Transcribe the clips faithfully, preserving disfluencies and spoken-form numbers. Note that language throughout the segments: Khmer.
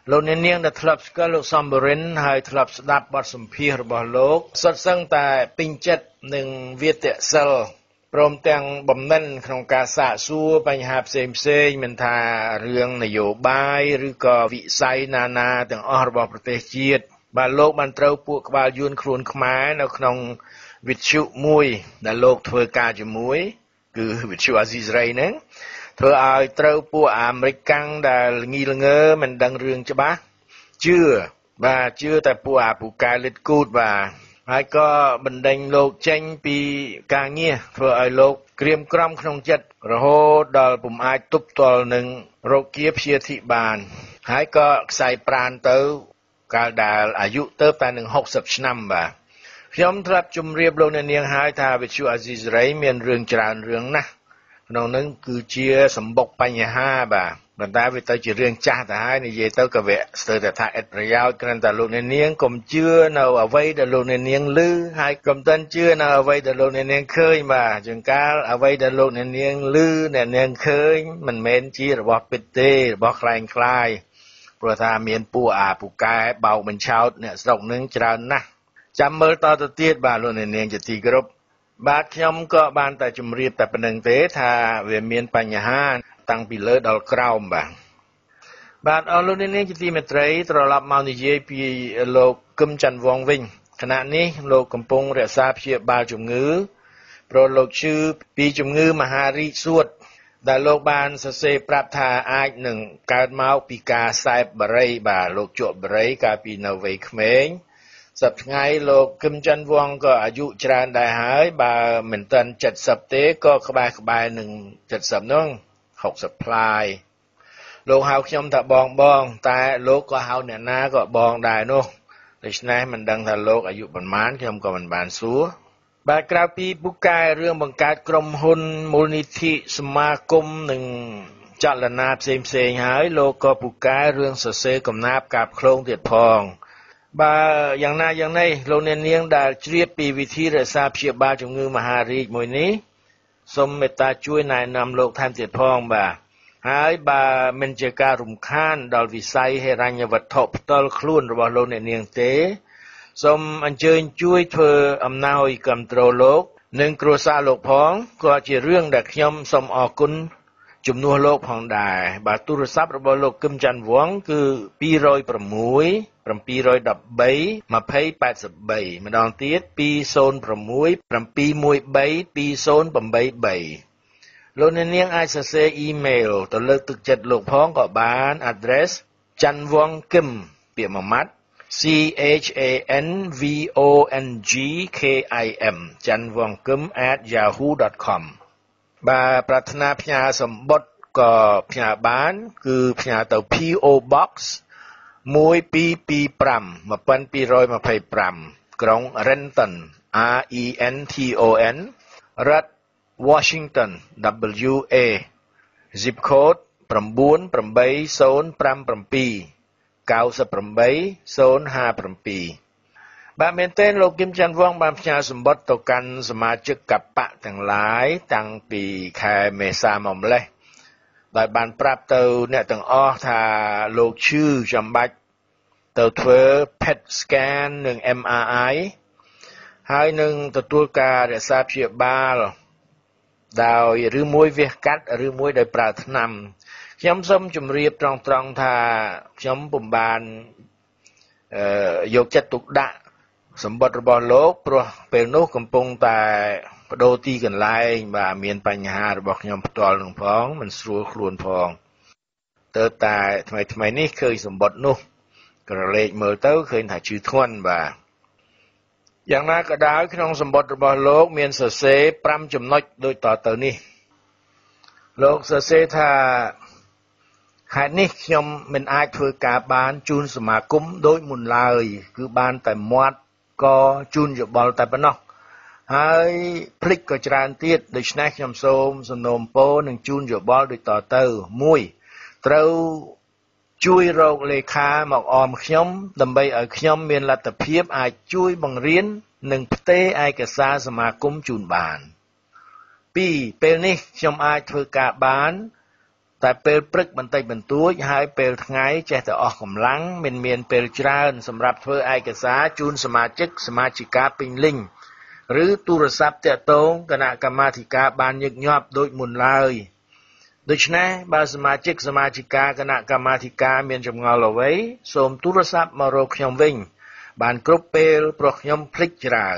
លោកអ្នកនាងដែលធ្លាប់ស្គាល់លោកសំបរិនហើយធ្លាប់ស្ដាប់បទសម្ភាសន៍របស់លោកសុទ្ធសឹងតែពេញចិត្តនឹងវាទៈសិលព្រមទាំងបំណិនក្នុងការសាកសួរបញ្ហាផ្សេងផ្សេងមិនថារឿងនយោបាយឬក៏វិស័យណានាទាំងអស់របស់ប្រទេសជាតិបាទលោកបានត្រូវពួកក្បាលយួនខ្លួនខ្មែរនៅក្នុងវិទ្យុមួយដែលលោកធ្វើការជាមួយគឺវិទ្យុអាស៊ីសេរីហ្នឹងធ្វើឲ្យត្រូវពួកអាមេរិកកាំងដែលងីល្ងើមិនដឹងរឿងច្បាស់ជឿបាទជឿតែពួកអាពូកែលិតគូតបាទហើយក៏បណ្ដេញលោកចេញពីការងារធ្វើឲ្យលោកក្រៀមក្រំក្នុងចិត្តរហូតដល់ពុំអាចទប់ទល់នឹងរោគាព្យាធិបានហើយក៏ខ្សែប្រាណទៅកាលដែលអាយុទៅតែនឹងหกสิบឆ្នាំបាទខ្ញុំធ្លាប់ជម្រាបលោកអ្នកនាងហើយថាវិទ្យុអាស៊ីសេរីមានរឿងច្រើនរឿងណាស់ក្នុងនោះគឺជាសម្បុកបញ្ហាបាទប៉ុន្តែវាទៅជារឿងចាស់ទៅហើយនិយាយទៅក៏វាស្ទើរតែថាឥតប្រយោជន៍គ្រាន់តែលោកអ្នកនាងកុំជឿនៅអ្វីដែលលោកអ្នកនាងឮហើយកុំទាន់ជឿនៅអ្វីដែលលោកអ្នកនាងឃើញបាទជាងកាលអ្វីដែលលោកអ្នកនាងឮអ្នកនាងឃើញមិនមែនជារបស់ពិតទេរបស់ខ្លែងខ្លាយព្រោះថាមានពួកអាពូកែបោកបញ្ឆោតអ្នកស្រុកនឹងច្រើនណាស់ចាំមើលតទៅទៀតបាទលោកអ្នកនាងជាទីគោរពបាទខ្ញុំក៏បានតែជម្រាបតែប៉ុណ្្នឹងទេថាវាមានបញ្ហាតាំងពីលើដល់ក្រោមបាទបាទអរលោកអ្នកនាងជាទីមេត្រីត្រឡប់មកនិយាយពីលោកគឹមច័ន្ទវងវិញខណៈនេះលោកកំពុងរក្សាព្យាបាលជំងឺព្រោះលោកឈឺពីជំងឺមហារីកសួតដែលលោកបានសរសេរប្រាប់ថាអាចនឹងកើតមកពីការសែបបារីបាទលោកជក់បារីកាលពីនៅវ័យក្មេងសប្តាហ៍ថ្ងៃលោកគឹមច័ន្ទវងក៏អាយុច្រើនដែរហើយបើមិនទាន់เจ็ดสิบទេក៏ក្បែរក្បែរនឹងเจ็ดสิบនោះหกสิบផ្លាយលោកហៅខ្ញុំថាបងបងតែលោកក៏ហៅអ្នកណាក៏បងដែរនោះដូច្នេះមិនដឹងថាលោកអាយុប៉ុន្មានខ្ញុំក៏មិនបានសួរបាទក្រៅពីពូកែរឿងបង្កើតក្រុមហ៊ុនមូលនិធិសមាគមនិងចលនាផ្សេងផ្សេងហើយលោកក៏ពូកែរឿងសរសេរកំណាព្យកាបឃ្លោងទៀតផងបើយ៉ាងណាយ៉ាងនេះលោកអ្នកនាងដែលជ្រាបពីវិធីរក្សាព្យាបាលជំងឺមហារីកមួយនេះសូមមេត្តាជួយណែនាំលោកថែមទៀតផងបាទហើយបើមិនជាការរំខានដល់វិស័យហិរញ្ញវត្ថុផ្ទាល់ខ្លួនរបស់លោកអ្នកនាងទេសូមអញ្ជើញជួយធ្វើអំណោយគាំទ្រលោកនិងគ្រួសារលោកផងក៏ជារឿងដែលខ្ញុំសូមអរគុណជំនួសលោកផងដែរបាទទូរស័ព្ទរបស់លោកគឹមច័ន្ទវងគឺtwo oh six seven one three two one three eight threeម្ដងទៀតtwo oh six seven one three one three two oh eight threeលោកអ្នកនាងអាចសរសេរអ៊ីមែលទៅលើកទឹកចិត្តលោកផងក៏បាន address ច័ន្ទវងគឹមពាក្យមួយម៉ាត់ C H A N V O N G K I M ច័ន្ទវងគឹម at yahoo dot com បាទប្រាថ្នាផ្ញើសម្បត្តិក៏ផ្ញើបានគឺផ្ញើទៅ P O Box one two two five one two two fiveក្រុង Renton R E N T O N រដ្ឋ Washington W A zip code nine eight zero five seven nine eight zero five sevenបាទមែនទែនលោកគឹមច័ន្ទវងបានផ្ញើសម្បត្តិទៅកាន់សមាជិកកបៈទាំងឡាយតាំងពីខែមេសាមកម្លេះដោយបានប្រាប់ទៅអ្នកទាំងអស់ថាលោកឈឺចាំបាច់ទៅធ្វើ P E T scan និង M R I ហើយនឹងទទួលការរក្សាព្យាបាលដោយឬមួយវះកាត់ឬមួយដោយប្រើថ្នាំខ្ញុំសូមជម្រាបត្រង់ត្រង់ថាខ្ញុំពុំបានអឺយកចិត្តទុកដាក់សម្បត្តិរបស់លោកព្រោះពេលនោះកំពុងតែបដូរទីកន្លែងបាទមានបញ្ហារបស់ខ្ញុំផ្ទាល់នឹងផងមិនស្រួលខ្លួនផងទៅតែថ្មីថ្មីនេះឃើញសម្បត្តិនោះក្រឡេកមើលទៅឃើញថាឈឺធ្ងន់បាទយ៉ាងណាក៏ដោយក្នុងសម្បត្តិរបស់លោកមានសរសេរfiveចំណុចដូចតទៅនេះលោកសរសេរថាហេតុនេះខ្ញុំមិនអាចធ្វើការបានជូនសមាគមដោយមុនឡើយគឺបានតែមាត់ក៏ជូនយោបល់តែប៉ុណ្ណោះហើយភ្លេចក៏ច្រើនទៀតដូច្នេះខ្ញុំសូមសំណូមពរនឹងជូនយោបល់ដូចតទៅoneត្រូវជួយរកលេខាមកអមខ្ញុំដើម្បីឲ្យខ្ញុំមានលទ្ធភាពអាចជួយបង្រៀននិងផ្ទេរឯកសារសមាគមជូនបានtwoពេលនេះខ្ញុំអាចធ្វើការបានតែពេលព្រឹកបន្តិចបន្តួចហើយពេលថ្ងៃចេះតែអស់កម្លាំងមិនមានពេលច្រើនសម្រាប់ធ្វើឯកសារជូនសមាជិកសមាជិកាពេញលេញឬទូរស័ព្ទតាក់ទងគណៈកម្មាធិការបានញឹកញាប់ដូចមុនឡើយដូច្នេះបើសមាជិកសមាជិកាគណៈកម្មាធិការមានចម្ងល់អ្វីសូមទូរស័ព្ទមករកខ្ញុំវិញបានគ្រប់ពេលព្រោះខ្ញុំភ្លេចច្រើន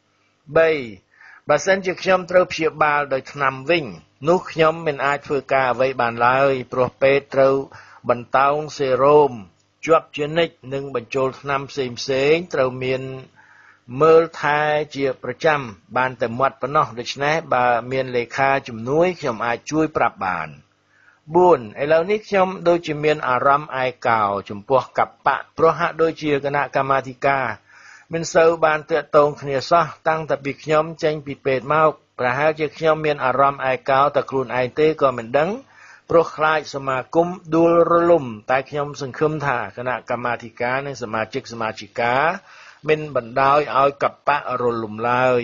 3បើសិនជាខ្ញុំត្រូវព្យាបាលដោយថ្នាំវិញនោះខ្ញុំមិនអាចធ្វើការអ្វីបានឡើយព្រោះពេទ្យត្រូវបន្តោងសេរ៉ូមជាប់ជានិច្ចនិងបញ្ចូលថ្នាំផ្សេងផ្សេងត្រូវមានមើលថែជាប្រចាំបានតែមាត់ប៉ុណ្ណោះដូច្នេះបើមានលេខាជំនួយខ្ញុំអាចជួយប្រាប់បាន4ឥឡូវនេះខ្ញុំដូចជាមានអារម្មណ៍ឯកោចំពោះកបៈព្រោះហាក់ដូចជាគណៈកម្មាធិការមិនសូវបានតាក់ទងគ្នាសោះតាំងតែពីខ្ញុំចេញពីពេទ្យមកប្រហែលជាខ្ញុំមានអារម្មណ៍ឯកោតែខ្លួនឯងទេក៏មិនដឹងព្រោះខ្លាចសមាគមដួលរលំតែខ្ញុំសង្ឃឹមថាគណៈកម្មាធិការនិងសមាជិកសមាជិកាមិនបណ្ដោយឲ្យកបៈរលំឡើយ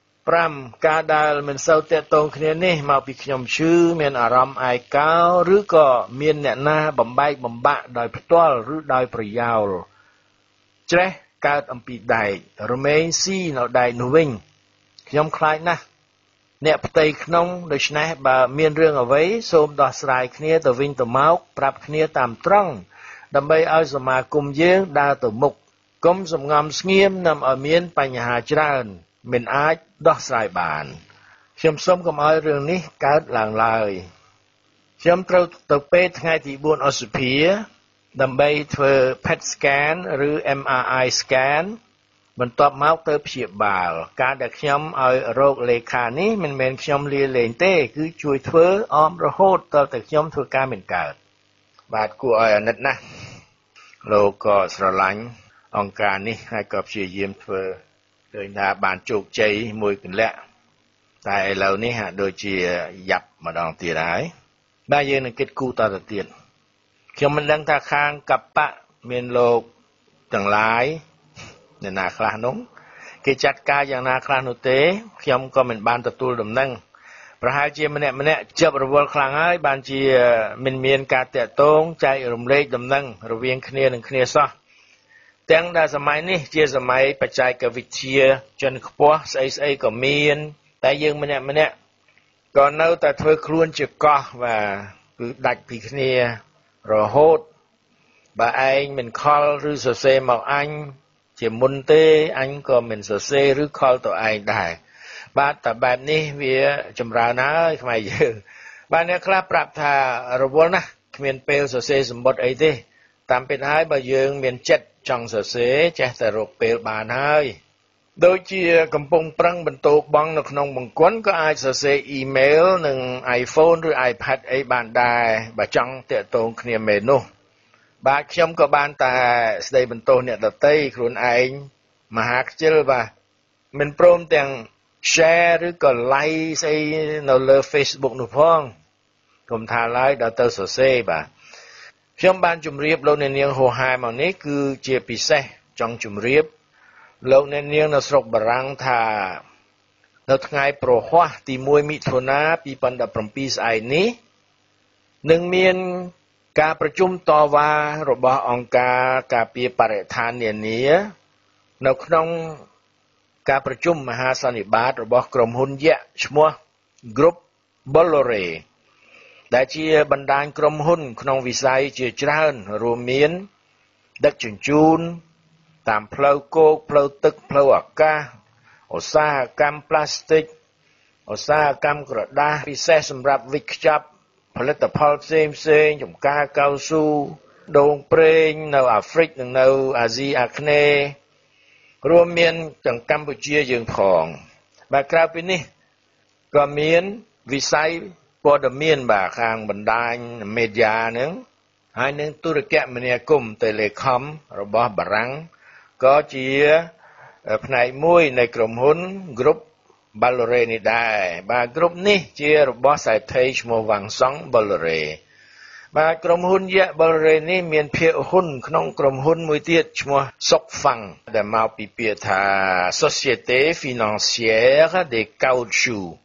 5ការដែលមិនសូវតាក់ទងគ្នានេះមកពីខ្ញុំឈឺមានអារម្មណ៍ឯកោឬក៏មានអ្នកណាបំបែកបំបាក់ដោយផ្ទាល់ឬដោយប្រយោលច្រេះកើតអំពីដែករមែងស៊ីនៅដែកនោះវិញខ្ញុំខ្លាចណាស់អ្នកផ្ទៃក្នុងដូច្នេះបើមានរឿងអ្វីសូមដោះស្រាយគ្នាទៅវិញទៅមកប្រាប់គ្នាតាមត្រង់ដើម្បីឲ្យសមាគមយើងដើរទៅមុខកុំសំងំស្ងៀមនាំឲ្យមានបញ្ហាច្រើនមិនអាចដោះស្រាយបានខ្ញុំសូមកុំឲ្យរឿងនេះកើតឡើងឡើយខ្ញុំត្រូវទៅពេទ្យថ្ងៃទី4ឧសភាដើម្បីធ្វើ pê e tê scan ឬ em a i scan បន្ទាប់មកទៅព្យាបាលការដែលខ្ញុំឲ្យរោគលេខានេះមិនមែនខ្ញុំលាលែងទេគឺជួយធ្វើអមរហូតតទៅខ្ញុំធ្វើការមិនកើតបាទគួរឲ្យអាណិតណាស់លោកក៏ស្រឡាញ់អង្គការនេះហើយក៏ព្យាយាមធ្វើឃើញថាបានជោគជ័យមួយកន្លះតែឥឡូវនេះហាក់ដូចជាយ៉ាប់ម្ដងទៀតហើយបាទយើងនឹងគិតគូរតទៅទៀតខ្ញុំមិនដឹងថាខាងកបៈមានលោកទាំងឡាយអ្នកណាខ្លះនោះគេចាត់ការយ៉ាងណាខ្លះនោះទេខ្ញុំក៏មិនបានទទួលដំណឹងប្រហែលជាម្នាក់ម្នាក់ជាប់រវល់ខ្លាំងហើយបានជាមិនមានការតាក់ទងចែករំលែកដំណឹងរវាងគ្នានឹងគ្នាសោះទាំងដែលសម័យនេះជាសម័យបច្ចេកវិទ្យាចិនខ្ពស់ស្អីស្អីក៏មានតែយើងម្នាក់ម្នាក់ក៏នៅតែធ្វើខ្លួនជាកោះបាទគឺដាច់ពីគ្នារហូតបើឯងមិនខលឬសរសេរមកអញជាមុនទេអញក៏មិនសរសេរឬខលទៅឯងដែរបាទតែបែបនេះវាចម្រើនហើយខ្មែរយើងបាទអ្នកខ្លះប្រាប់ថារវល់ណាស់គ្មានពេលសរសេរសម្បត្តិអីទេតាមពិតហើយបើយើងមានចិត្តចង់សរសេរចេះតែរកពេលបានហើយដូចជាកំពុងប្រឹងបន្ទោបង់នៅក្នុងបង្គន់ក៏អាចសរសេរអ៊ីមែលនិង iPhone ឬ iPad អីបានដែរបើចង់តាក់ទងគ្នាមែននោះបាទខ្ញុំក៏បានតែស្ដីបន្ទោសអ្នកដទៃខ្លួនឯងមហាខ្ជិលបាទមិនព្រមទាំង share ឬក៏ like ស្អីនៅលើ Facebook នោះផងកុំថាឡើយដល់ទៅសរសេរបាទខ្ញុំបានជម្រាបលោកអ្នកនាងហូហែមកនេះគឺជាពិសេសចង់ជម្រាបលោកអ្នកនាងនៅស្រុកបារាំងថានៅថ្ងៃប្រហ័សទី1មិថុនា2017ស្អែកនេះនឹងមានការប្រជុំតវ៉ារបស់អង្គការការពារបរិស្ថាននានានៅក្នុងការប្រជុំមហាសន្និបាតរបស់ក្រុមហ៊ុនយក្សឈ្មោះ Group Bolloré ដែលជាបណ្ដាញក្រុមហ៊ុនក្នុងវិស័យជាច្រើនរួមមានដឹកជញ្ជូនតាមផ្លូវគោកផ្លូវទឹកផ្លូវអាកាសឧស្សាហកម្មផ្លាស្ទិកឧស្សាហកម្មក្រដាសពិសេសសម្រាប់វិចខ្ចប់ផលិតផលផ្សេងផ្សេងចំការកៅស៊ូដូងប្រេងនៅអាហ្វ្រិកនិងនៅអាស៊ីអាគ្នេយ៍រួមមានទាំងកម្ពុជាយើងផងបាទក្រៅពីនេះក៏មានវិស័យព័ត៌មានបាទខាងបណ្ដាញមេឌៀហ្នឹងហើយនឹងទូរគមនាគមន៍ Telecom របស់បារាំងក៏ជាផ្នែកមួយនៃក្រុមហ៊ុន Group Bolloré នេះដែរបាទ Group នេះជារបស់សេដ្ឋីឈ្មោះវ៉ាងសុង Bolloré បាទក្រុមហ៊ុនយក្ស Bolloré នេះមានភាគហ៊ុនក្នុងក្រុមហ៊ុនមួយទៀតឈ្មោះ Sokfang ដែលមកពីពាក្យថា Société Financière des Caoutchoucs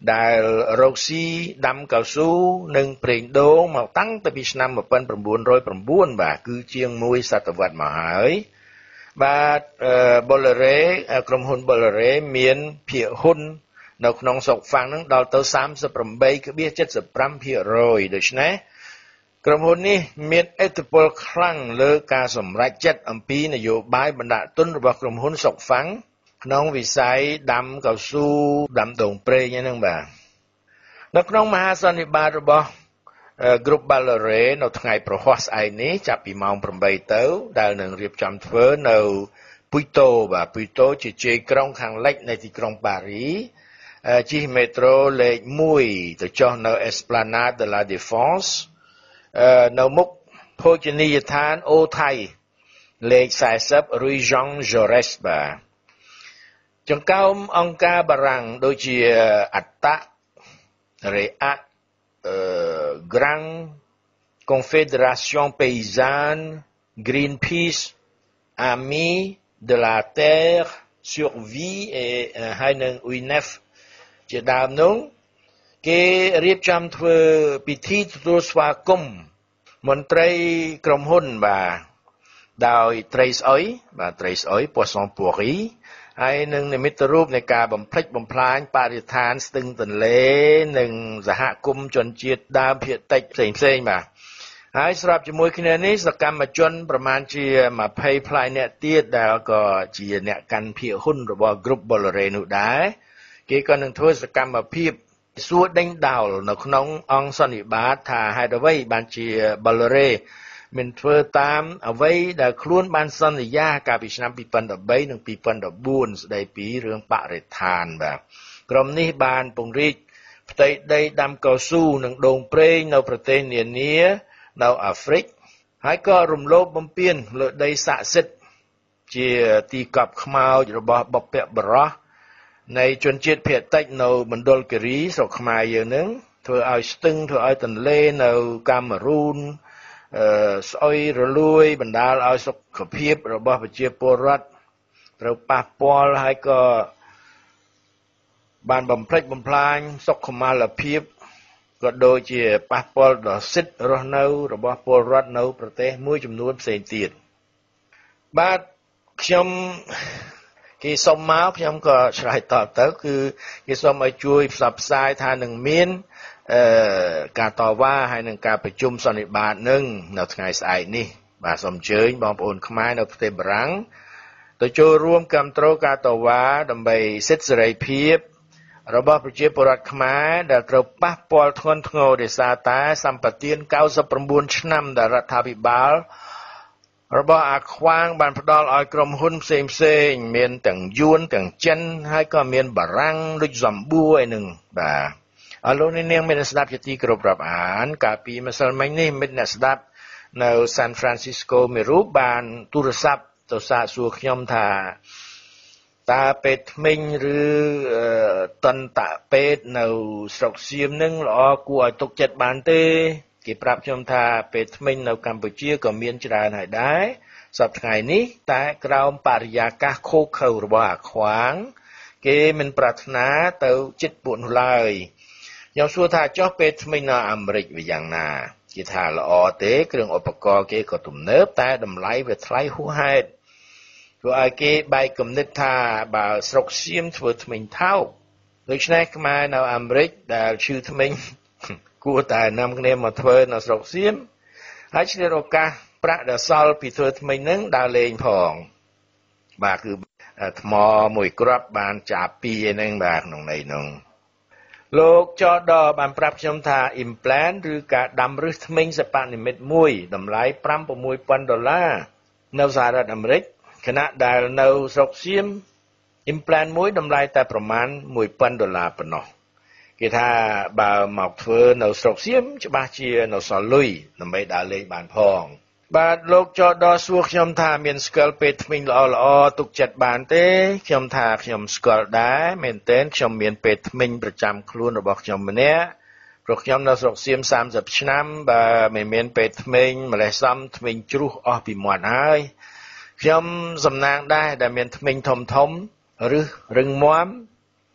ដែលរកស៊ីដាំកៅស៊ូនិងប្រេងដូងមកតាំងពីឆ្នាំmột nghìn chín trăm chín បាទគឺជាងមួយសតវត្សមកហើយបាទបូឡេរ៉េក្រុមហ៊ុនបូឡេរ៉េមានភាគហ៊ុននៅក្នុងស្រុកហ្វាំងនឹងដល់ទៅ三十八點七五%ដូច្នេះក្រុមហ៊ុននេះមានឥទ្ធិពលខ្លាំងលើការសម្រេចចិត្តអំពីនយោបាយបណ្ដាក់ទុនរបស់ក្រុមហ៊ុនស្រុកហ្វាំងក្នុងវិស័យដាំកៅស៊ូដាំដូងប្រេងហ្នឹងបាទនៅក្នុងមហាសន្និបាតរបស់ Group Balleray នៅថ្ងៃប្រហ័សស្អែកនេះចាប់ពីម៉ោងeightទៅដែលនឹងរៀបចំធ្វើនៅពុយតូបាទពុយតូជាជ័យក្រុងខាងលិចនៃទីក្រុងប៉ារីជិះមេត្រូលេខoneទៅចុះនៅ Esplanade de la Défense នៅមុខភោជនីយដ្ឋានអូថៃលេខforty រុយយ៉ងហ្សូរ៉េសបាទចង្កោមអង្គការបារាំងដូចជាអត្តរេអា Grand Confédération Paysanne Greenpeace Amis de la Terre Survie et ហើយនឹង U N E F ជាដើមនោះគេរៀបចំធ្វើពិធីទទួលស្វាគមន៍មន្ត្រីក្រុមហ៊ុនបាទដោយត្រីស្អុយបាទត្រីស្អុយ Poisson Pourri ហើយនឹងនិមិត្តរូបនៃការបំផ្លិចបំផ្លាញបរិស្ថានស្ទឹងទន្លេនិងសហគមន៍ជនជាតិដើមភាគតិចផ្សេងផ្សេងបាទហើយស្របជាមួយគ្នានេះសកម្មជនប្រមាណជាtwentyផ្លាយអ្នកទៀតដែលក៏ជាអ្នកកាន់ភាគហ៊ុនរបស់ Group Balleray នោះដែរគេក៏នឹងធ្វើសកម្មភាពសួរដេញដោលនៅក្នុងអង្គសន្និបាតថាហេតុអ្វីបានជា Balleray មិនធ្វើតាមអ្វីដែលខ្លួនបានសន្យាកាលពីឆ្នាំtwo thousand thirteenនិងtwo thousand fourteenស្ដីពីរឿងបរិស្ថានបាទក្រុមនេះបានពង្រីកផ្ទៃដីដាំកៅស៊ូនិងដូងប្រេងនៅប្រទេសនានានៅអាហ្វ្រិកហើយក៏រំលោភបំពានលើដីស័ក្តិសិទ្ធិជាទីកប់ខ្មោចរបស់បុព្វបុរសនៃជនជាតិភាគតិចនៅមណ្ឌលគិរីស្រុកខ្មែរយើងនឹងធ្វើឲ្យស្ទឹងធ្វើឲ្យទន្លេនៅកាមេរូនអឺស្អុយរលួយបណ្ដាលឲ្យសុខភាពរបស់ប្រជាពលរដ្ឋត្រូវប៉ះពាល់ហើយក៏បានបំផ្លិចបំផ្លាញសុខុមាលភាពក៏ដូចជាប៉ះពាល់ដល់សិទ្ធិរស់នៅរបស់ពលរដ្ឋនៅប្រទេសមួយចំនួនផ្សេងទៀតបាទខ្ញុំគេសុំមកខ្ញុំក៏ឆ្លើយតបទៅគឺគេសុំឲ្យជួយផ្សព្វផ្សាយថានឹងមានអឺការតវ៉ាហើយនឹងការប្រជុំសន្និបាតនឹងនៅថ្ងៃស្អែកនេះបាទសូមអញ្ជើញបងប្អូនខ្មែរនៅប្រទេសបារាំងទៅចូលរួមគាំទ្រការតវ៉ាដើម្បីសិទ្ធិសេរីភាពរបស់ប្រជាពលរដ្ឋខ្មែរដែលត្រូវប៉ះពាល់ធ្ងន់ធ្ងរដោយសារតែសម្បទានninety-nineឆ្នាំដែលរដ្ឋាភិបាលរបស់អាខ្វាងបានផ្ដល់ឲ្យក្រុមហ៊ុនផ្សេងផ្សេងមានទាំងយួនទាំងចិនហើយក៏មានបារាំងដូចសម្បួរឯនឹងបាទអរលោកនាងមានស្ដាប់ជាទីគោរពរាប់អានកាលពីម្សិលមិញនេះមិត្តអ្នកស្ដាប់នៅ San Francisco មួយរូបបានទូរស័ព្ទទៅសាកសួរខ្ញុំថាតើពេទ្យថ្មិញឬតន្តពេទ្យនៅស្រុកសៀមនឹងល្អគួរឲ្យទុកចិត្តបានទេគេប្រាប់ខ្ញុំថាពេទ្យថ្មិញនៅកម្ពុជាក៏មានច្រើនហើយដែរសប្តាហ៍ថ្ងៃនេះតែក្រោមបរិយាកាសខូខើរបស់អាខ្វាងគេមិនប្រាថ្នាទៅចិត្តពួកនោះឡើយខ្ញុំសួរថាចុះពេទ្យថ្មិញនៅអាមេរិកវាយ៉ាងណាគេថាល្អទេគ្រឿងឧបករណ៍គេក៏ទំនើបតែតម្លៃវាថ្លៃហួសហេតុធ្វើឲ្យគេបែកគំនិតថាបើស្រុកសៀមធ្វើថ្មិញថោកដូច្នេះខ្មែរនៅអាមេរិកដែលឈឺថ្មិញគួរតែនាំគ្នាមកធ្វើនៅស្រុកសៀមហើយឆ្លៀតឱកាសប្រាក់ដែលសល់ពីធ្វើថ្មិញហ្នឹងដើរលេងផងបាទគឺថ្មមួយគ្រាប់បានចាពីរឯហ្នឹងបាទក្នុងន័យហ្នឹងលោកចដបានប្រាប់ខ្ញុំថា implant ឬការដាំរឹសថ្មិញសិប្បនិម្មិតមួយតម្លៃfive to six thousandដុល្លារនៅសហរដ្ឋអាមេរិកខណៈដែលនៅស្រុកសៀម implant មួយតម្លៃតែប្រមាណone thousandដុល្លារប៉ុណ្ណោះគេថាបើមកធ្វើនៅស្រុកសៀមច្បាស់ជានៅសល់លុយដើម្បីដើរលេងបានផងបាទលោកចដសួរខ្ញុំថាមានស្គាល់ពេទ្យថ្មិញល្អល្អទុកចិត្តបានទេខ្ញុំថាខ្ញុំស្គាល់ដែរមែនទែនខ្ញុំមានពេទ្យថ្មិញប្រចាំខ្លួនរបស់ខ្ញុំម្នាក់ព្រោះខ្ញុំនៅស្រុកសៀមthirtyឆ្នាំបើមិនមានពេទ្យថ្មិញម្លេះសំថ្មិញជ្រុះអស់ពីមាត់ហើយខ្ញុំសំណាងដែរដែលមានថ្មិញធំធំឬរឹងមាំ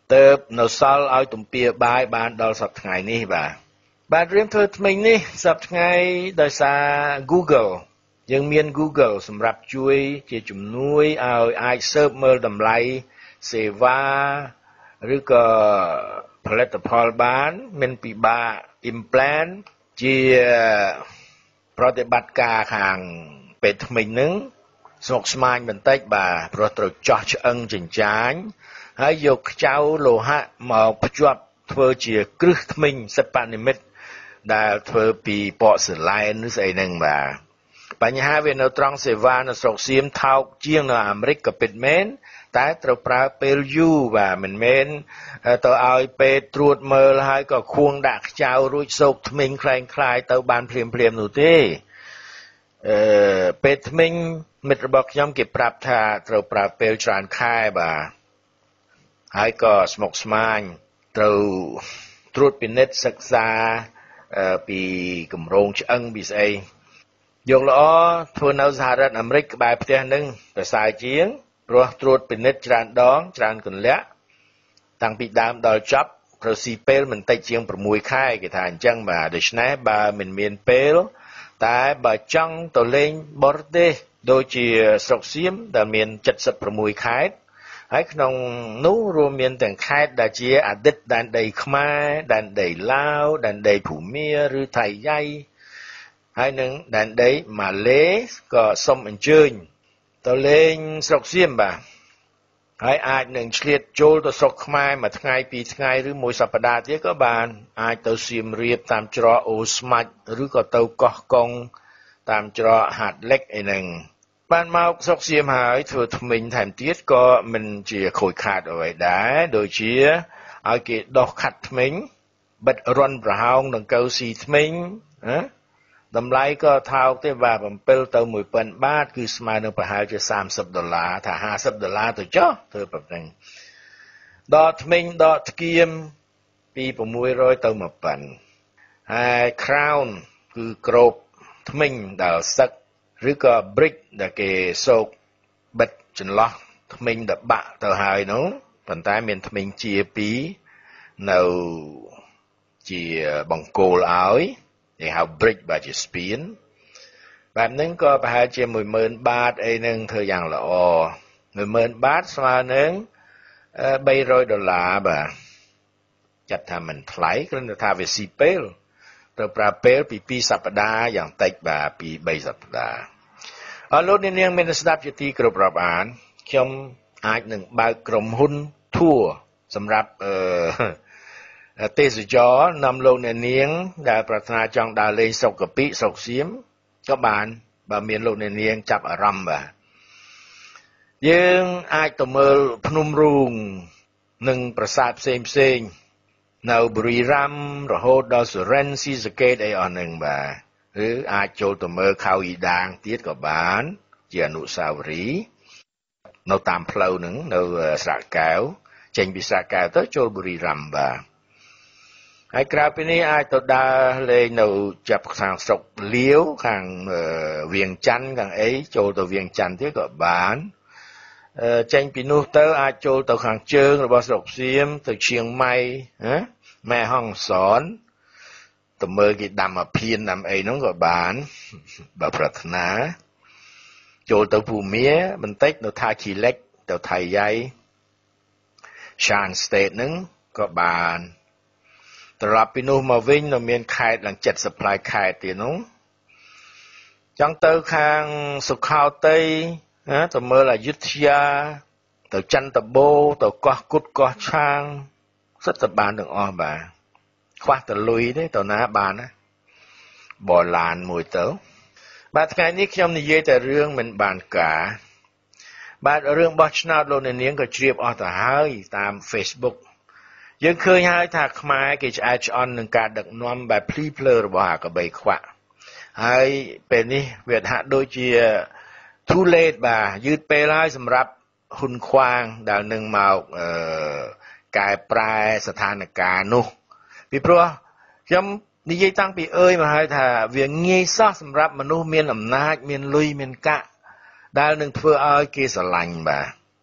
ទៅនៅសល់ឲ្យទំពាបាយបានដល់សប្តាហ៍ថ្ងៃនេះបាទបាទរៀងធ្វើថ្មីនេះសប្តាហ៍ថ្ងៃដោយសារ Google យើងមាន Google សម្រាប់ជួយជាជំនួយឲ្យអាច search មើលតម្លៃសេវាឬក៏ផលិតផលបានមិនពិបាក implant ជាប្រតិបត្តិការខាងពេទ្យថ្មីនឹងស្មុគស្មាញបន្តិចបាទព្រោះត្រូវចោះឆ្អឹងចិញ្ចាញហើយយកខ្ចៅលោហៈមកភ្ជាប់ធ្វើជាគ្រឹះថ្មិញសិប្បនិមិត្តដែលធ្វើពីពណ៌សឡែនឬស្អីហ្នឹងបាទបញ្ហាវានៅត្រង់សេវានៅស្រុកសៀមថោកជាងនៅអាមេរិកក៏ពិតមែនតែត្រូវប្រើពេលយូរបាទមិនមែនទៅឲ្យពេទ្យត្រួតមើលហើយក៏ខួងដាក់ខ្ចៅរួចសោកថ្មិញคล้ายคล้ายទៅបានភ្លាមភ្លាមនោះទេអឺពេទ្យថ្មិញមិត្តរបស់ខ្ញុំគេប្រាប់ថាត្រូវប្រើពេលច្រើនខែបាទហើយក៏ស្មុគស្មាញត្រូវត្រួតពិនិត្យសិក្សាពីគម្រោងឆ្អឹងពីស្អីយកល្អធ្វើនៅសហរដ្ឋអាមេរិកក្បែរផ្ទះនឹងប្រសើរជាងព្រោះត្រួតពិនិត្យច្រើនដងច្រើនកន្លះតាំងពីដើមដល់ចប់ត្រូវស៊ីពេលមិនតិចជាង6ខែគេថាអញ្ចឹងបាទដូច្នេះបើមិនមានពេលតែបើចង់ទៅលេងបរទេសដូចជាស្រុកសៀមដែលមាន76ខេត្តហើយក្នុងនោះរួមមានទាំងខេត្តដែលជាអតីតដែនដីខ្មែរដែនដីឡាវដែនដីភូមាឬថៃយ៉ៃហើយនឹងដែនដីម៉ាឡេក៏សូមអញ្ជើញទៅលេងស្រុកសៀមបាទហើយអាចនឹងឆ្លៀតចូលទៅស្រុកខ្មែរមួយថ្ងៃពីរថ្ងៃឬមួយសប្តាហ៍ទៀតក៏បានអាចទៅសៀមរាបតាមច្រកអូស្មាច់ឬក៏ទៅកោះកុងតាមច្រកហាតលិចអីហ្នឹងបានមកស្រុកសៀមហើយធ្វើថ្មិញថែមទៀតក៏មិនជាខូចខាតអ្វីដែរដូចជាឲ្យគេដោះខាត់ថ្មិញបិទរន់ប្រហោងនឹងកៅស៊ីថ្មិញណាតម្លៃក៏ថោកទេបាទ7ទៅ1000បាតគឺស្មើនឹងប្រហែលជា30ដុល្លារថា50ដុល្លារទៅចុះធ្វើប្រហែលដកថ្មិញដកថ្គាមពី600ទៅ1000ហើយ crown គឺក្របថ្មិញដល់សឹកឬក៏ brick ដែលគេសោកបិទចន្លោះថ្មិញដបាក់ទៅហើយនោះប៉ុន្តែមានថ្មិញជាពីរនៅជាបង្គោលឲ្យគេហៅ brick បើជាស្ពានបែបហ្នឹងក៏ប្រហែលជា10000បាតអីហ្នឹងធ្វើយ៉ាងល្អ10000បាតស្មើនឹង300ដុល្លារបាទចាត់ថាមិនថ្លៃគ្រាន់តែថាវាស៊ីពេលត្រូវប្រើពេលពី2សប្តាហ៍យ៉ាងតិចបាទពី3សប្តាហ៍អរលោកអ្នកនាងមានស្ដាប់ជាទីគោរពរាប់អានខ្ញុំអាចនឹងបើកក្រុមហ៊ុន tour សម្រាប់អឺទេសចរនាំលោកអ្នកនាងដែលប្រាថ្នាចង់ដើរលេងស្រុកកាពិស្រុកសៀមក៏បានបើមានលោកអ្នកនាងចាប់អារម្មណ៍បាទយើងអាចទៅមើលភ្នំរូងនិងប្រាសាទផ្សេងផ្សេងនៅបុរីรัมย์រហូតដល់សុរិន្ទស៊ីសកេតអីអស់ហ្នឹងបាទឬអាចចូលទៅមើលខោអ៊ីដាងទៀតក៏បានជាអនុស្សាវរីយ៍នៅតាមផ្លូវហ្នឹងនៅស្រាកកែវចេញពីស្រាកកែវទៅចូលបុរីรัมย์បាទហើយក្រៅពីនេះអាចទៅដើរលេងនៅចាប់ខាងស្រុកលាវខាងវៀងច័ន្ទខាងអីចូលទៅវៀងច័ន្ទទៀតក៏បានចេញពីនោះទៅអាចចូលទៅខាងជើងរបស់ស្រុកសៀមទៅឈៀងម៉ៃណាម៉ែហងសនទៅមើលគេដាំអាភៀនដាំអីហ្នឹងក៏បានបើប្រាថ្នាចូលទៅភូមាបន្តិចនៅថាជីលិចទៅថៃយ៉ៃ Shan State ហ្នឹងក៏បានត្រឡប់ពីនោះមកវិញនៅមានខេត្តឡើង70ផ្លែខេត្តទៀតនោះចង់ទៅខាងសុខោតីណាទៅមើលអយុធ្យាទៅចន្ទបូរទៅកោះគុតកោះឆាងសិតទៅបានទាំងអស់បាទខ្វះតែលុយទេទៅណាបានណាបរឡានមួយទៅបាទថ្ងៃនេះខ្ញុំនិយាយតែរឿងមិនបានការបាទរឿងបោះឆ្នោតលោកអ្នកនាងក៏ជ្រាបអស់ទៅហើយតាម Facebook យើងឃើញហើយថាខ្មែរគេឆ្អែតឆ្អន់នឹងការដឹកនាំបែបភ្លីភ្លើរបស់អាកបីខ្វាក់ហើយពេលនេះវាហាក់ដូចជា too late បាទយឺតពេលហើយសម្រាប់ហ៊ុនខ្វាងដែលនឹងមកអឺកែប្រែស្ថានភាពនោះពីព្រោះខ្ញុំនិយាយតាំងពីអើយមកហើយថាវាងាយសោះសម្រាប់មនុស្សមានអំណាចមានលុយមានកាក់ដែលនឹងធ្វើឲ្យគេស្រឡាញ់បាទ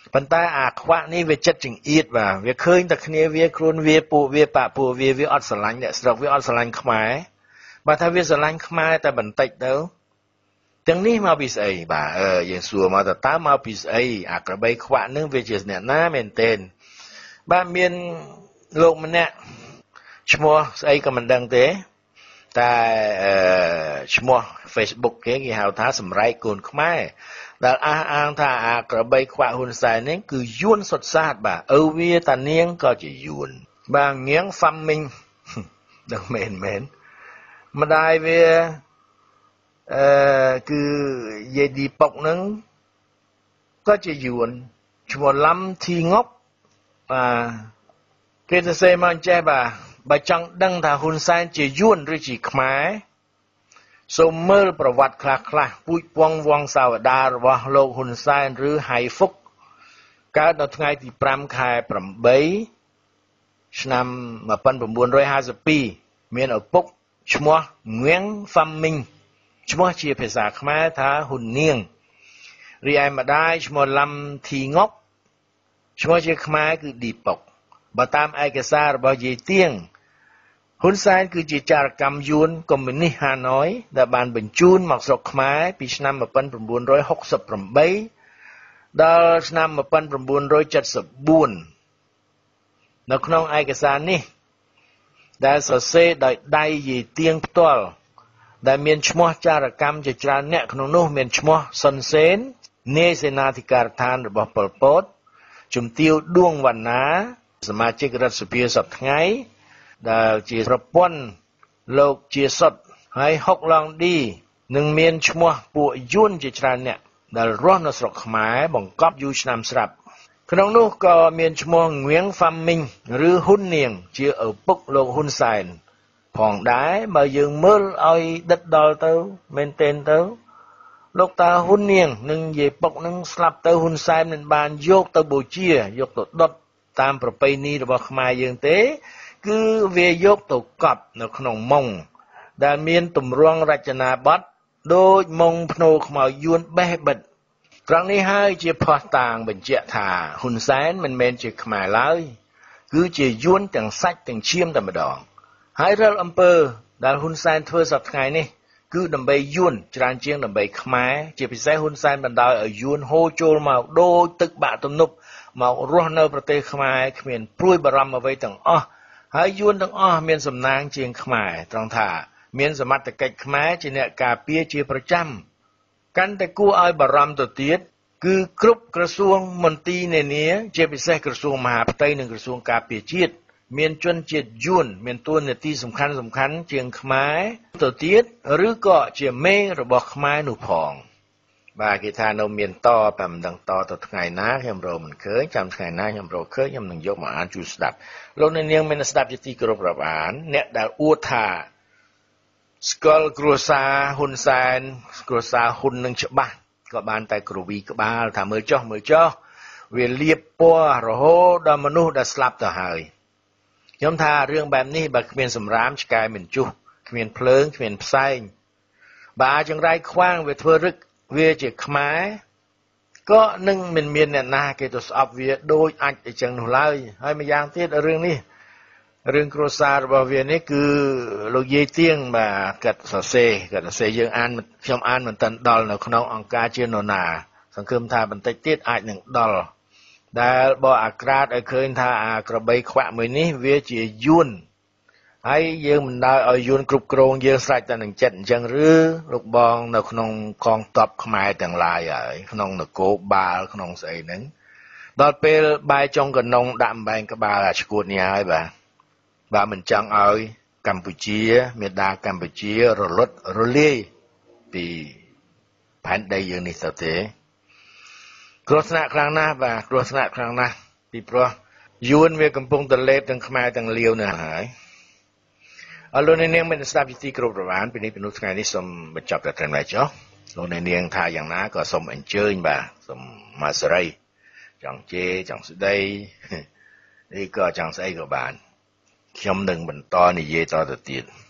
ប៉ុន្តែអាខ្វាក់នេះវាចិត្តចង្អៀតបាទវាឃើញតែគ្នាវាខ្លួនវាពួកវាប៉ពួកវាវាអត់ស្រឡាញ់អ្នកស្រុកវាអត់ស្រឡាញ់ខ្មែរបើថាវាស្រឡាញ់ខ្មែរតែបន្តិចទៅទាំងនេះមកពីស្អីបាទអឺយើងសួរមកតើតើមកពីស្អីអាក្របីខ្វាក់នឹងវាជាអ្នកណាមែនទេបាទមានលោកម្នាក់ឈ្មោះស្អីក៏មិនដឹងទេតែអឺឈ្មោះ Facebook គេគេហៅថាសម្រែកកូនខ្មែរដែលអះអាងថាអាក្របីខ្វាក់ហ៊ុនសែននេះគឺយួនសុទ្ធសាធបាទឪវាតានាងក៏ជាយួនបាទងៀងហ្វាំមីងដឹងមែនមែនម្ដាយវាអឺគឺយាយឌីប៉ុកនឹងក៏ជាយួនឈ្មោះឡំធីងប់បាទគេទៅសេមកចេះបាទបើចង់ដឹងថាហ៊ុនសែនជាយួនឬជាខ្មែរសូមមើលប្រវត្តិខ្លះខ្លះពូជពងវងសាវតារបស់លោកហ៊ុនសែនឬហៃហ្វុកកើតនៅថ្ងៃទីប្រាំខែប្រាំបីឆ្នាំmột nghìn chín trăm hai mươi haiមានឪពុកឈ្មោះងៀងហ្វាំមីងឈ្មោះជាភាសាខ្មែរថាហ៊ុននាងរីឯម្ដាយឈ្មោះឡំធីងប់ឈ្មោះជាខ្មែរគឺឌីប៉ុកបើតាមឯកសាររបស់យាយទៀងហ៊ុនសែនគឺជាចារកម្មយួនកុម្មុយនីសហាណូយដែលបានបញ្ជូនមកស្រុកខ្មែរពីឆ្នាំmột nghìn chín trăm sáu mươi támដល់ឆ្នាំmột nghìn chín trăm bảy mươi tưនៅក្នុងឯកសារនេះដែលសរសេរដោយដៃយាយទៀងផ្ទាល់ដែលមានឈ្មោះចារកម្មជាច្រើនអ្នកក្នុងនោះមានឈ្មោះសុនសេននាយសេនាធិការដ្ឋានរបស់ប៉ុលពតជំទាវដួងវណ្ណាសមាជិករដ្ឋសភាសប្តាហ៍ថ្ងៃដែលជាប្រពន្ធលោកជាសុតហើយហុកឡងឌីនឹងមានឈ្មោះពួកយួនជាច្រើនអ្នកដែលរស់នៅស្រុកខ្មែរបង្កប់យូរឆ្នាំស្រាប់ក្នុងនោះក៏មានឈ្មោះងៀងហ្វាំមីងឬហ៊ុននាងជាឪពុកលោកហ៊ុនសែនផងដែរបើយើងមើលឲ្យដិតដល់ទៅមែនទែនទៅលោកតាហ៊ុននាងនិងយាយពុកនឹងស្លាប់ទៅហ៊ុនសែនមិនបានយកទៅបូជាយកទៅដុតតាមប្រពៃណីរបស់ខ្មែរយើងទេគឺវាយកទៅកប់នៅក្នុងមុងដែលមានទម្រង់រចនាបថដូចមុងភ្នោខ្មៅយួនបេះបិទត្រង់នេះហើយជាភស្តុតាងបញ្ជាក់ថាហ៊ុនសែនមិនមែនជាខ្មែរឡើយគឺជាយួនទាំងសាច់ទាំងឈាមតែម្ដងហើយរាល់អំពើដែលហ៊ុនសែនធ្វើសប្តាហ៍ថ្ងៃនេះគឺដើម្បីយួនច្រើនជាងដើម្បីខ្មែរជាពិសេសហ៊ុនសែនបណ្ដោយឲ្យយួនហូរចូលមកដូចទឹកបាក់ទំនប់មករស់នៅប្រទេសខ្មែរគ្មានព្រួយបារម្ភអ្វីទាំងអស់ហើយយួនទាំងអស់មានសំណាងជាងខ្មែរត្រង់ថាមានសមត្ថកិច្ចខ្មែរជាអ្នកការពារជាប្រចាំកាន់តែគួរឲ្យបារម្ភទៅទៀតគឺគ្រប់ក្រសួងមន្ទីរនានាជាពិសេសក្រសួងមហាផ្ទៃនិងក្រសួងការពារជាតិមានជនជាតិយួនមានតួនាទីសំខាន់សំខាន់ជាងខ្មែរទៅទៀតឬក៏ជាមេរបស់ខ្មែរនោះផងបាទគេថានៅមានតតែមិនដឹងតទៅថ្ងៃណាខ្ញុំរកមិនឃើញចាំថ្ងៃណាខ្ញុំរកឃើញខ្ញុំនឹងយកមកអានជូនស្ដាប់លោកអ្នកនាងមានស្ដាប់ជាទីគោរពរាប់អានអ្នកដែលអួតថាស្គាល់គ្រួសារហ៊ុនសែនគ្រួសារហ៊ុននឹងច្បាស់ក៏បានតែក្រវីក្បាលថាមើលចុះមើលចុះវាលៀបពណ៌រហូតដល់មនុស្សដែលស្លាប់ទៅហើយខ្ញុំថារឿងបែបនេះបើគ្មានសម្រាមឆ្កែមិនជុះគ្មានភ្លើងគ្មានផ្សែងបើអាចង្រៃខ្វាងវាធ្វើរឹកវាជាខ្មែរក៏នឹងមិនមានអ្នកណាគេទៅស្អប់វាដូចអាចអញ្ចឹងនោះឡើយហើយម្យ៉ាងទៀតរឿងនេះរឿងគ្រួសាររបស់វានេះគឺលោកយាយទៀងបាទកាត់សរសេរកាត់សរសេរយើងអានខ្ញុំអានមិនទាន់ដល់នៅក្នុងអង្គការជានរណាសង្ឃឹមថាបន្តិចទៀតអាចនឹងដល់ដែលបកអាក្រាតឲ្យឃើញថាអាក្របីខ្វាក់មួយនេះវាជាយួនហើយយើងមិនដើរឲ្យយួនគ្រប់គ្រងយើងស្រេចតែនឹងចិត្តអញ្ចឹងឬលោកបងនៅក្នុងកងទ័ពខ្មែរទាំងឡាយហើយក្នុងនគរបាលក្នុងស្អីហ្នឹងដល់ពេលបាយចុងកណ្ដុងដាក់អំបែងក្បាលអាឈួតនេះហើយបាទបើមិនចង់ឲ្យកម្ពុជាមេដាកម្ពុជារលត់រលាយពីផែនដីយើងនេះទៅទេគ្រោះថ្នាក់ខ្លាំងណាស់បាទគ្រោះថ្នាក់ខ្លាំងណាស់ពីព្រោះយួនវាកំពុងតលេបទាំងខ្មែរទាំងលាវនេះហើយអរលោកអ្នកនាងមានស្ដាប់ជាទីគោរពប្រវានពីនេះពីនោះថ្ងៃនេះសូមបញ្ចប់តែត្រឹមនេះចុះលោកអ្នកនាងថាយ៉ាងណាក៏សូមអញ្ជើញបាទសូមមកសេរីចង់ជេរចង់ស្ដីនេះក៏ចង់ស្អីក៏បានខ្ញុំនឹងបន្តនិយាយតទៅទៀត